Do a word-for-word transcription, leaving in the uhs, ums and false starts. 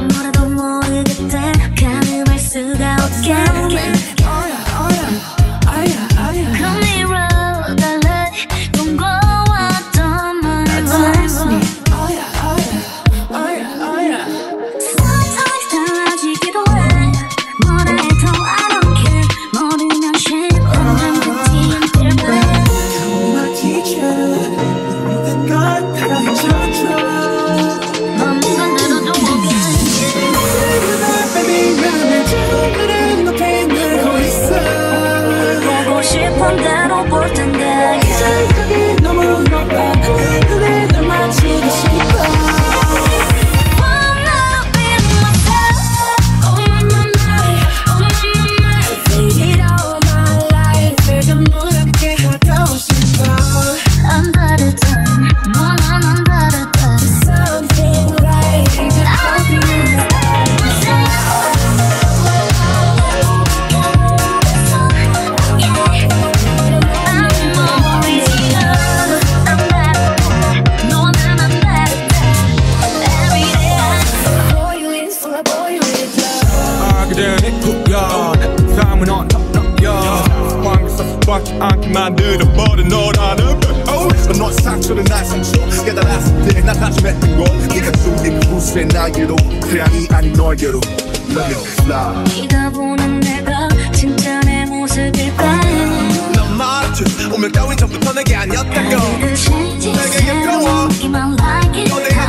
뭐라도 모르겠대 가늠할 수가 없게 Come here 달래 꿈꿔왔던 my life Sometimes 달라지기도 해 뭐라 해도 I don't care 모르면 shit 완전 그 팀들 play My teacher 모든 걸 다 가르쳐줘 맘 간 대로 도우게 Baby 나는 지금 높이 늘고 있어 보고 싶은 대로 볼 텐데 생각이 너무 높아 그래 널 맞추고 싶어 않게 만들어버린 너라는 oh, 넌 상처를 날 상처 깨달았을 때 나 다짐했던 건 네가 숨긴 후세 나에게로 태양이 아닌 너에게로 Let me fly 네가 보는 내가 진짜 내 모습일까 넌 말했지 운명 따윈 전부터 내게 아니었다고 내게 예뻐워 너 내가